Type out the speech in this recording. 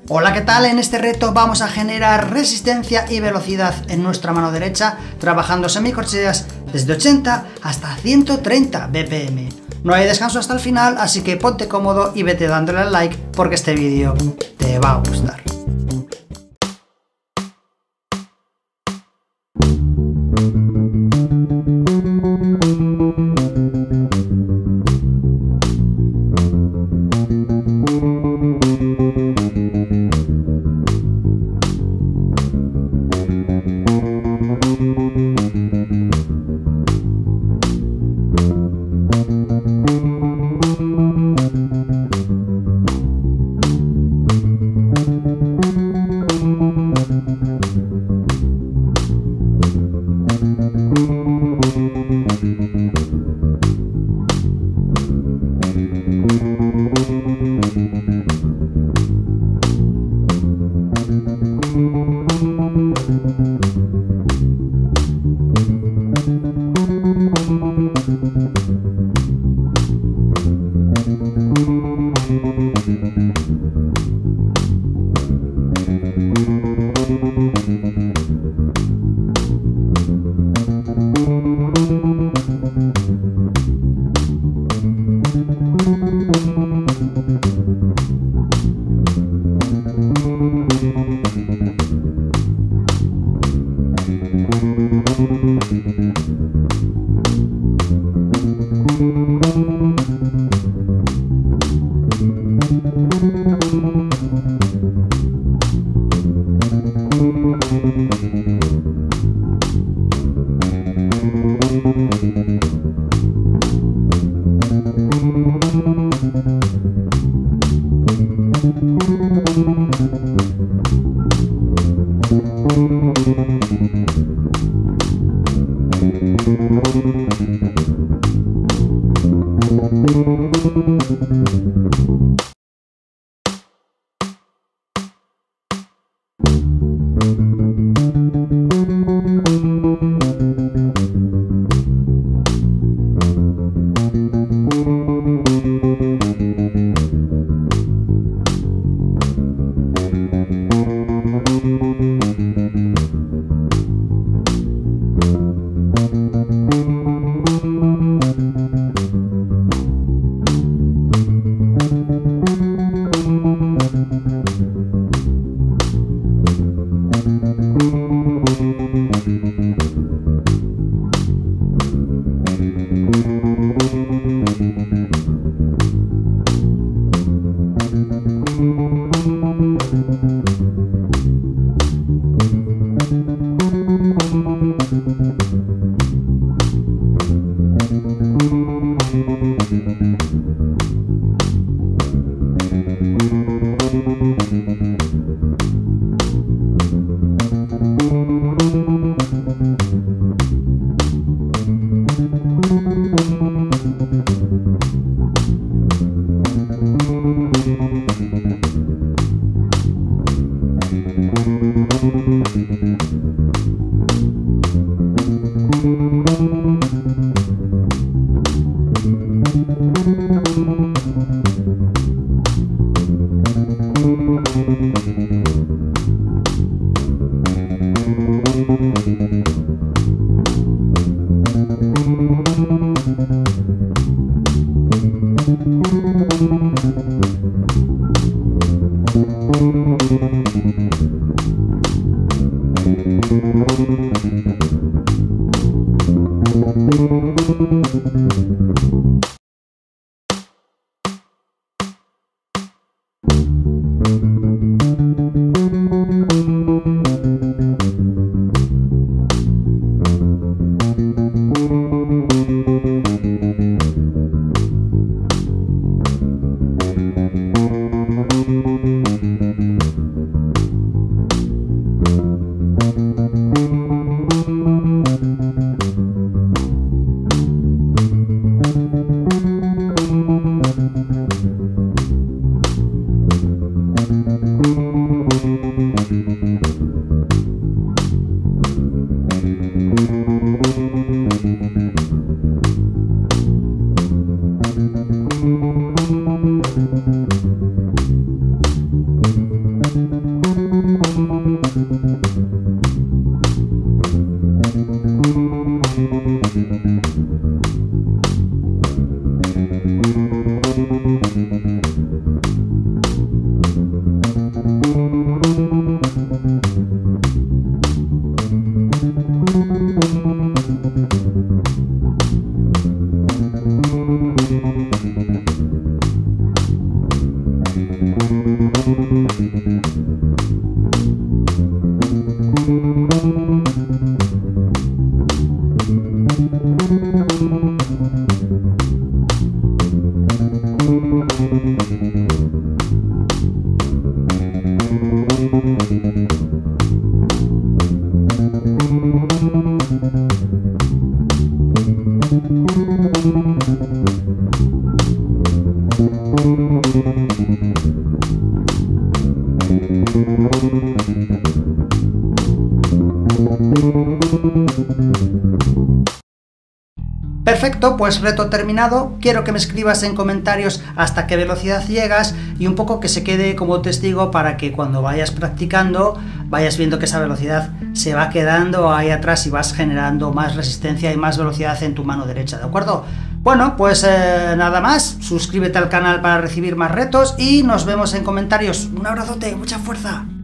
Hola, ¿qué tal? En este reto vamos a generar resistencia y velocidad en nuestra mano derecha trabajando semicorcheas desde 80 hasta 130 BPM. No hay descanso hasta el final, así que ponte cómodo y vete dándole al like porque este vídeo te va a gustar. Perfecto, pues reto terminado. Quiero que me escribas en comentarios hasta qué velocidad llegas y un poco que se quede como testigo para que cuando vayas practicando vayas viendo que esa velocidad se va quedando ahí atrás y vas generando más resistencia y más velocidad en tu mano derecha, ¿de acuerdo? Bueno, pues nada más, suscríbete al canal para recibir más retos y nos vemos en comentarios. Un abrazote, mucha fuerza.